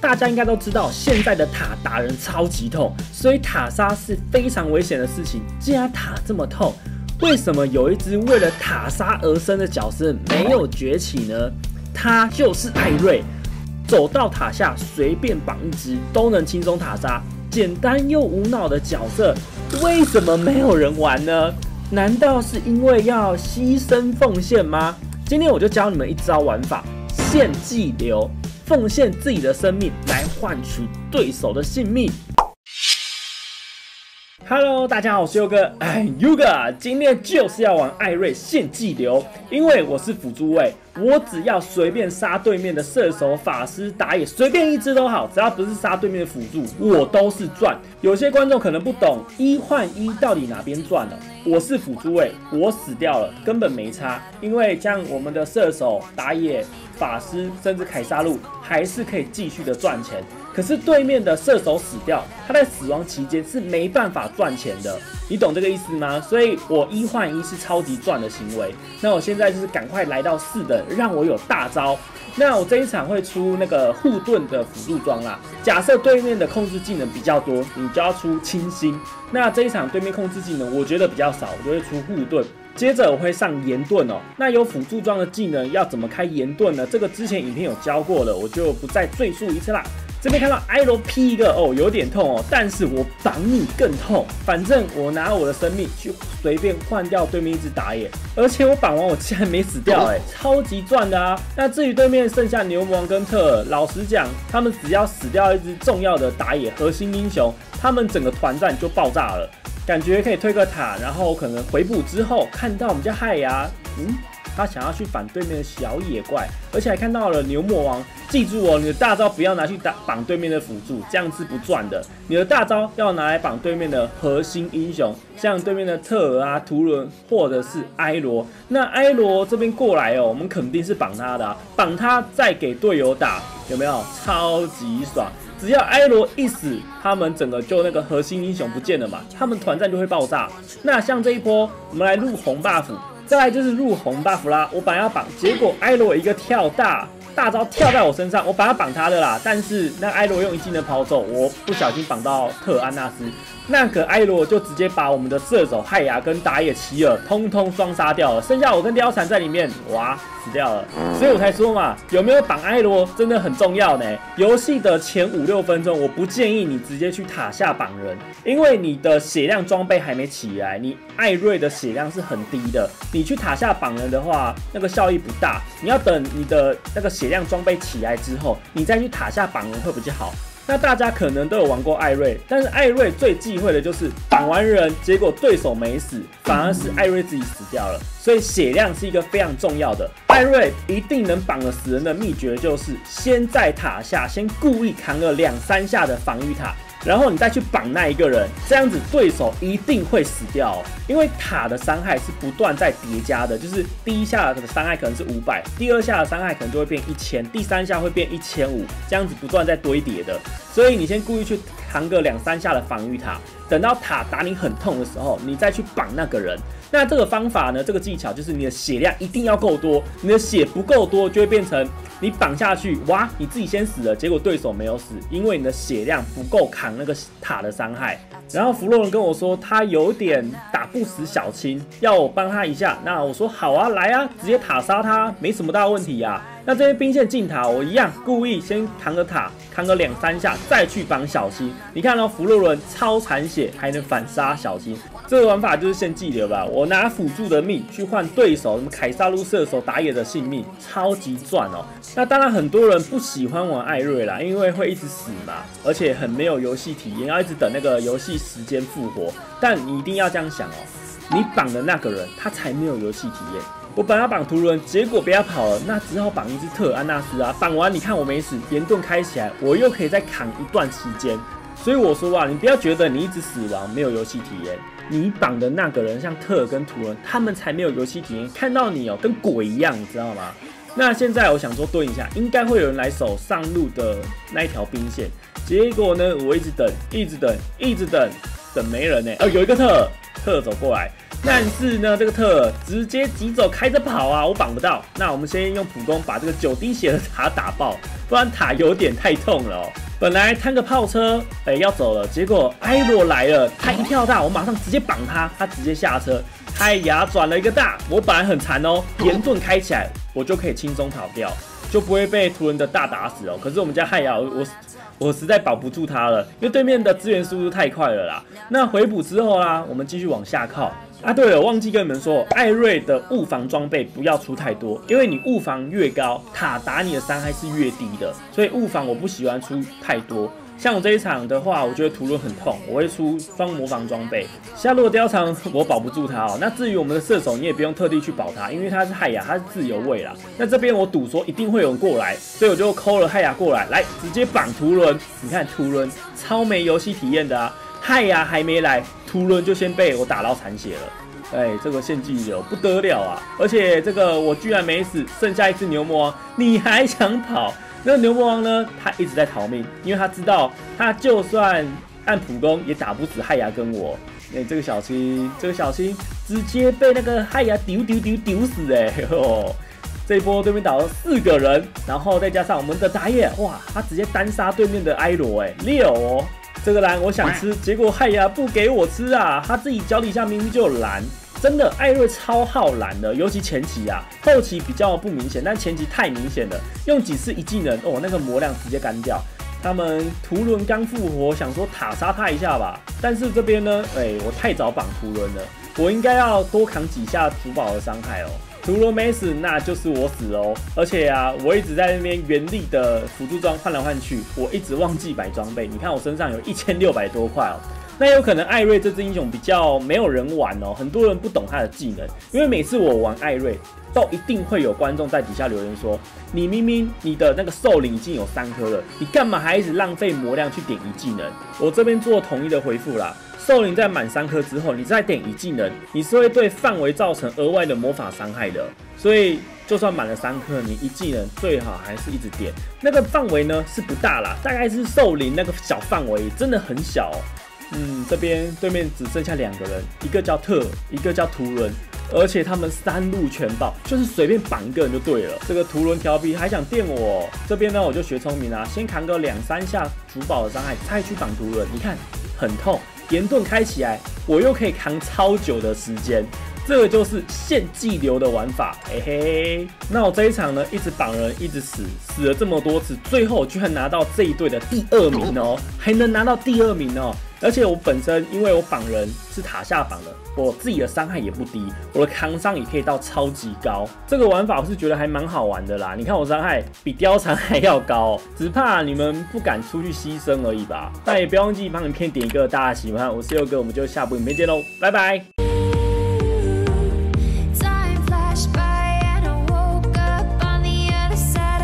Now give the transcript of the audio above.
大家应该都知道，现在的塔打人超级痛，所以塔杀是非常危险的事情。既然塔这么痛，为什么有一只为了塔杀而生的角色没有崛起呢？他就是艾瑞，走到塔下随便绑一只都能轻松塔杀，简单又无脑的角色，为什么没有人玩呢？难道是因为要牺牲奉献吗？今天我就教你们一招玩法：献祭流，奉献自己的生命来换取对手的性命。Hello， 大家好，我是佑哥，Yuga， 今天就是要玩艾瑞献祭流，因为我是辅助位，我只要随便杀对面的射手、法师、打野，随便一只都好，只要不是杀对面的辅助，我都是赚。有些观众可能不懂1换1到底哪边赚了，我是辅助位，我死掉了根本没差，因为像我们的射手、打野、法师甚至凯撒路还是可以继续的赚钱。可是对面的射手死掉，他在死亡期间是没办法赚钱的，你懂这个意思吗？所以我1换1是超级赚的行为。那我现在就是赶快来到4等，让我有大招。那我这一场会出那个护盾的辅助装啦。假设对面的控制技能比较多，你就要出清新。那这一场对面控制技能我觉得比较少，我就会出护盾。接着我会上炎盾哦。那有辅助装的技能要怎么开炎盾呢？这个之前影片有教过了，我就不再赘述一次啦。这边看到艾罗劈一个哦，有点痛哦，但是我绑你更痛。反正我拿我的生命去随便换掉对面一只打野，而且我绑完我竟然没死掉，超级赚的啊！那至于对面剩下牛魔王跟特尔，老实讲，他们只要死掉一只重要的打野核心英雄，他们整个团战就爆炸了。感觉可以推个塔，然后可能回补之后看到我们家亥牙，他想要去反对面的小野怪，而且还看到了牛魔王。记住哦，你的大招不要拿去绑对面的辅助，这样是不赚的。你的大招要拿来绑对面的核心英雄，像对面的特尔啊、图伦或者是埃罗。那埃罗这边过来哦，我们肯定是绑他的，绑他再给队友打，有没有？超级爽！只要埃罗一死，他们整个就那个核心英雄不见了嘛，他们团战就会爆炸。那像这一波，我们来入红 buff。再来就是入红 buff 啦，我本来要绑，结果埃罗一个跳大招跳在我身上，我本来绑他的啦，但是那埃罗用一技能跑走，我不小心绑到特安纳斯，那个埃罗就直接把我们的射手亥牙跟打野奇尔通通双杀掉了，剩下我跟貂蝉在里面，哇，死掉了。所以我才说嘛，有没有绑埃罗真的很重要呢。游戏的前5-6分钟，我不建议你直接去塔下绑人，因为你的血量装备还没起来，你艾瑞的血量是很低的，你去塔下绑人的话，那个效益不大。你要等你的那个血量装备起来之后，你再去塔下绑人会比较好。那大家可能都有玩过艾瑞，但是艾瑞最忌讳的就是绑完人，结果对手没死，反而是艾瑞自己死掉了。所以血量是一个非常重要的。艾瑞一定能绑得死人的秘诀就是先在塔下先故意扛了2-3下的防御塔，然后你再去绑那一个人，这样子对手一定会死掉哦。因为塔的伤害是不断在叠加的，就是第一下的伤害可能是500，第2下的伤害可能就会变1000，第3下会变1500，这样子不断在堆叠的。所以你先故意去扛个2-3下的防御塔，等到塔打你很痛的时候，你再去绑那个人。那这个方法呢，这个技巧就是你的血量一定要够多，你的血不够多就会变成你绑下去，哇，你自己先死了，结果对手没有死，因为你的血量不够扛那个塔的伤害。然后弗洛人跟我说他有点打不死小青，要我帮他一下，那我说好啊，来啊，直接塔杀他，没什么大问题啊。那这边兵线进塔，我一样故意先扛个塔，扛个2-3下，再去绑小青。你看哦，弗洛伦超残血，还能反杀小青，这个玩法就是献祭流吧。我拿辅助的命去换对手什么凯撒路射手打野的性命，超级赚哦。那当然很多人不喜欢玩艾瑞啦，因为会一直死嘛，而且很没有游戏体验，要一直等那个游戏时间复活。但你一定要这样想哦，你绑的那个人他才没有游戏体验。我本来要绑图伦，结果被他跑了，那只好绑一只特安纳斯啊。绑完你看我没死，炎盾开起来，我又可以再扛一段期间。所以我说啊，你不要觉得你一直死亡没有游戏体验，你绑的那个人像特尔跟图伦，他们才没有游戏体验，看到你哦跟鬼一样，你知道吗？那现在我想说蹲一下，应该会有人来守上路的那一条兵线。结果呢，我一直等，一直等，一直等，等没人呢。有一个特尔， 特走过来，但是呢，这个特尔直接急走开着跑啊，我绑不到。那我们先用普攻把这个9滴血的塔打爆，不然塔有点太痛了哦。本来摊个炮车，要走了，结果艾罗来了，他一跳大，我马上直接绑他，他直接下车，太阳转了一个大，我本来很残哦，炎盾开起来，我就可以轻松跑掉，就不会被图人的大打死哦。可是我们家汉雅，我实在保不住他了，因为对面的支援速度太快了啦。那回补之后啦，我们继续往下靠。啊，对了，忘记跟你们说，艾瑞的物防装备不要出太多，因为你物防越高，塔打你的伤害是越低的，所以物防我不喜欢出太多。像我这一场的话，我觉得图伦很痛，我会出双魔防装备。下路的貂蝉我保不住他哦。那至于我们的射手，你也不用特地去保他，因为他是汉雅，他是自由位啦。那这边我赌说一定会有人过来，所以我就抠了汉雅过来，来直接绑图伦。你看图伦超没游戏体验的啊，汉雅还没来，图伦就先被我打到残血了。这个献祭流不得了啊！而且这个我居然没死，剩下一只牛魔王，你还想跑？那牛魔王呢？他一直在逃命，因为他知道他就算按普攻也打不死汉雅跟我。这个小青直接被那个汉雅丢死这一波对面打了4个人，然后再加上我们的打野，哇，他直接单杀对面的艾罗，6哦。这个蓝我想吃，结果汉雅不给我吃啊！他自己脚底下明明就有蓝，真的艾瑞超耗蓝的，尤其前期啊，后期比较不明显，但前期太明显了，用几次一技能那个魔量直接干掉。他们图伦刚复活，想说塔杀他一下吧，但是这边呢，我太早绑图伦了，我应该要多扛几下主堡的伤害哦。图伦没死，那就是我死哦。而且啊，我一直在那边原力的辅助装换来换去，我一直忘记买装备。你看我身上有1600多块哦。那有可能艾瑞这支英雄比较没有人玩哦，很多人不懂他的技能，因为每次我玩艾瑞，都一定会有观众在底下留言说，你明明你的那个兽灵已经有3颗了，你干嘛还一直浪费魔量去点1技能？我这边做统一的回复啦。兽灵在满3颗之后，你再点1技能，你是会对范围造成额外的魔法伤害的。所以就算满了3颗，你1技能最好还是一直点。那个范围呢是不大啦，大概是兽灵那个小范围，真的很小哦。这边对面只剩下2个人，一个叫特，一个叫图伦，而且他们3路全爆，就是随便绑1个人就对了。这个图伦调皮还想电我，这边呢我就学聪明啦，先扛个2、3下主堡的伤害，再去绑图伦。你看很痛，炎盾开起来，我又可以扛超久的时间。这个就是献祭流的玩法，嘿嘿。那我这一场呢，一直绑人，一直死了这么多次，最后居然拿到这一队的第2名哦，还能拿到第2名哦。而且我本身因为我绑人是塔下绑的，我自己的伤害也不低，我的扛伤也可以到超级高。这个玩法我是觉得还蛮好玩的啦。你看我伤害比貂蝉还要高，只怕你们不敢出去牺牲而已吧。但也不要忘记帮影片点一个大家喜欢，我是佑哥，我们就下部影片见喽，拜拜。